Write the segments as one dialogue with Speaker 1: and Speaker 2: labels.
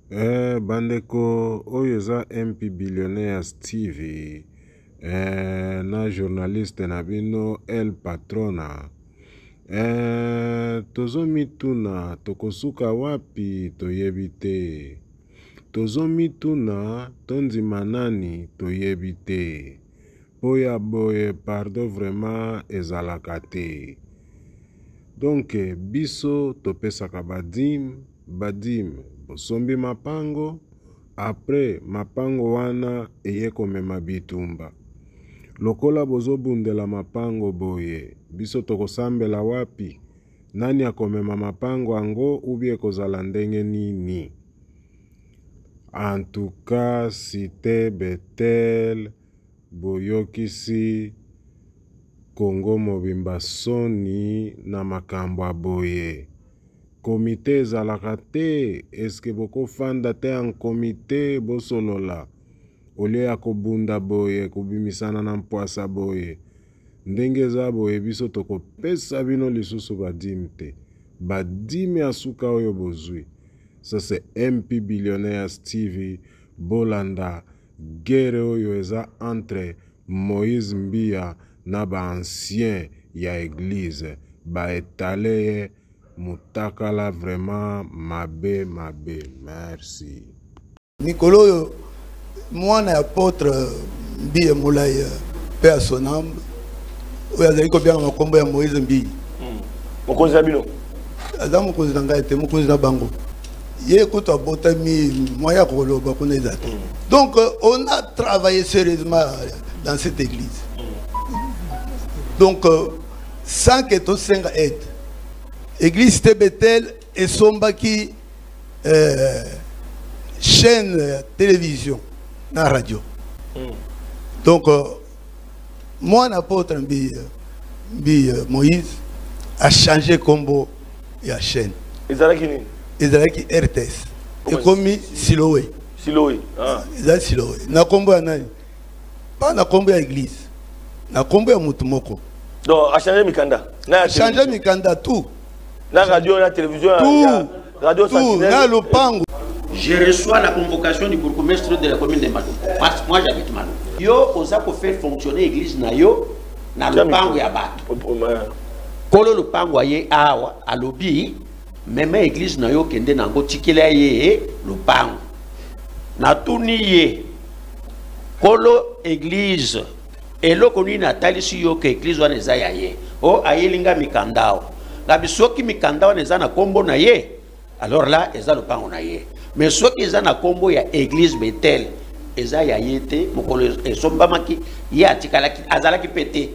Speaker 1: Bandeko oyo eza MP Billionaires TV na journaliste na bino El Patrona tozomituna tokosuka wapi toyebi te, tozomituna tondima nani toyebi te, boya boye pardon vraiment ezalaka te. Donc biso topesaka badim bosombi mapango, après mapango wana eye komema bitumba. Lokola bozobundela mapango boye, biso tokosambela wapi? Nani akomema mapango ango ubie kozala ndenge nini? En tout cas, Cité Betel, boyokisi Congo mobimba soni na makambo boye. Komite ezalaka te, eske boko fanda te en komite bosolola. Ole ya kobunda boye, kubimisana na mpwasa boye. Ndenge za boye biso toko pesa bino lisusu badim te. Badim ya suka oyo bozui. Ça c'est MP Billionaires TV, bolanda, guerre oyo eza entre Moïse Mbia na ba ancien ya église. Ba etaleye mutakala vraiment mabe. Merci.
Speaker 2: Nicolo, moi un apôtre Mbia Moulay, père son âme. Oui, il y a bien un combat à Moïse Mbia.
Speaker 3: Mon cousin Bino.
Speaker 2: Adam mon cousin Ngate, mon cousin Bango. Écoute, donc on a travaillé sérieusement dans cette église. Donc sans que tout ça aide. Église Betel et Sombaki chaîne télévision, la radio. Donc moi l'apôtre Moïse a changé combo et la chaîne. Ezalaki RTS. Et comme Siloé.
Speaker 3: Siloé. Ah.
Speaker 2: Ezalaki Siloé. Na kombo ya nani? Pas na kombo ya église. Na kombo ya mutu moko.
Speaker 3: Donc a changé Mikanda.
Speaker 2: Na changé Mikanda tout.
Speaker 3: La radio, la télévision,
Speaker 2: tout.
Speaker 3: Radio
Speaker 2: tout. Na lopango.
Speaker 4: Je reçois la convocation du bourgmestre de la commune de Malou. Parce que moi j'habite Malou. Yo oza ko faire fonctionner l'église na yo na lopango ya bato. Kolo lopango ye awa alobi. Même église na yo kende nango tikela ye lupango na tuni ye kolo église eloko ni natali si yo ke église wana eza ya ye o ayelinga mikandao ngabi soki mikandao eza na kombo na ye alors là eza lupango na ye mais soki eza na kombo ya église Betel eza ya ye te mokolo esombamaki ye atikalaki azalaki pete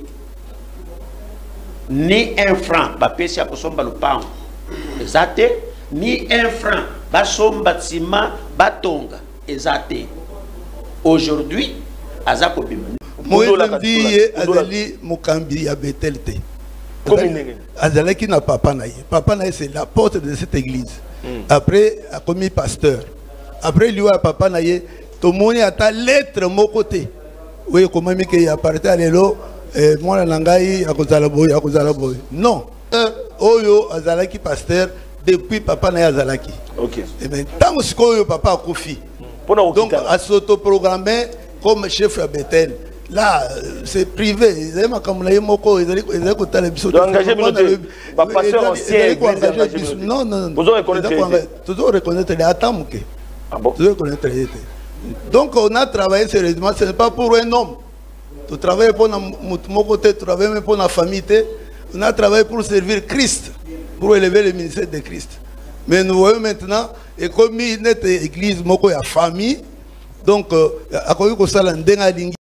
Speaker 4: ni un franc bapesi ya kosomba lupango ezate ni un franc basomba tsima batonga ezate aujourd'hui azako bima
Speaker 2: Moïse Mbie azali mukambi ya Betel te azalaki na papa na ye c'est l'apôtre de cette église après a commis pasteur après lui papa na ye to moni ata lettre moko te oui comment mi ke appartient lelo mwana nangai akozala boy non oyo azalaki pasteur depuis papa na azalaki. OK. Et ben tant que papa a confié. Donc à s'auto-programmer comme chef à Betel. Là c'est privé, ils aiment comme la moko, ils allaient côté les bisous.
Speaker 3: Engagé pasteur ancien.
Speaker 2: Non.
Speaker 3: Vous reconnaître.
Speaker 2: Toujours reconnaître les attentes.
Speaker 3: Ah bon.
Speaker 2: Toujours reconnaître les. Donc on a travaillé sérieusement, ce n'est pas pour un homme. Tu travailles pour mon côté, tu travailles pour la famille. On a travaillé pour servir Christ, pour élever le ministère de Christ. Mais nous voyons maintenant, et comme notre église, notre famille, donc, à quoi